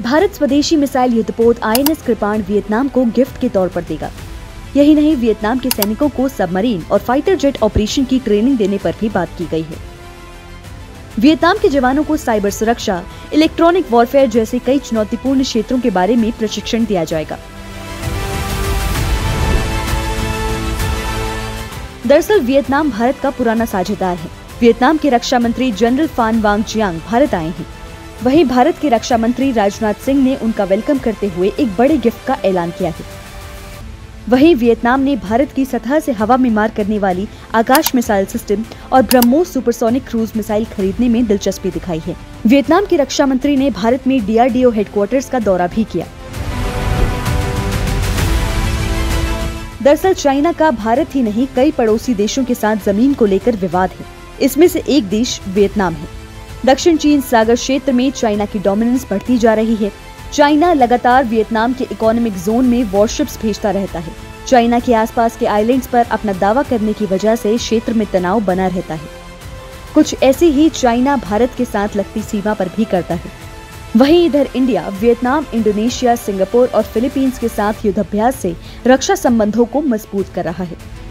भारत स्वदेशी मिसाइल युद्धपोत INS कृपाण वियतनाम को गिफ्ट के तौर पर देगा। यही नहीं, वियतनाम के सैनिकों को सबमरीन और फाइटर जेट ऑपरेशन की ट्रेनिंग देने पर भी बात की गई है। वियतनाम के जवानों को साइबर सुरक्षा, इलेक्ट्रॉनिक वॉरफेयर जैसे कई चुनौतीपूर्ण क्षेत्रों के बारे में प्रशिक्षण दिया जाएगा। दरअसल वियतनाम भारत का पुराना साझेदार है। वियतनाम के रक्षा मंत्री जनरल फान वांग जियांग भारत आए हैं। वहीं भारत के रक्षा मंत्री राजनाथ सिंह ने उनका वेलकम करते हुए एक बड़े गिफ्ट का ऐलान किया है। वहीं वियतनाम ने भारत की सतह से हवा में मार करने वाली आकाश मिसाइल सिस्टम और ब्रह्मोस सुपरसोनिक क्रूज मिसाइल खरीदने में दिलचस्पी दिखाई है। वियतनाम के रक्षा मंत्री ने भारत में DRDO हेडक्वार्टर्स का दौरा भी किया। दरअसल चाइना का भारत ही नहीं कई पड़ोसी देशों के साथ जमीन को लेकर विवाद है। इसमें से एक देश वियतनाम है। दक्षिण चीन सागर क्षेत्र में चाइना की डोमिनेंस बढ़ती जा रही है। चाइना लगातार वियतनाम के इकोनॉमिक जोन में वॉरशिप्स भेजता रहता है। चाइना के आसपास के आइलैंड्स पर अपना दावा करने की वजह से क्षेत्र में तनाव बना रहता है। कुछ ऐसी ही चाइना भारत के साथ लगती सीमा पर भी करता है। वहीं इधर इंडिया वियतनाम, इंडोनेशिया, सिंगापुर और फिलीपींस के साथ युद्धाभ्यास से रक्षा संबंधों को मजबूत कर रहा है।